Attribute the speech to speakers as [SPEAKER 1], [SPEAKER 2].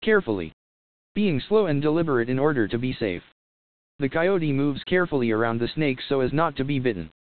[SPEAKER 1] carefully, being slow and deliberate in order to be safe. The coyote moves carefully around the snake so as not to be bitten.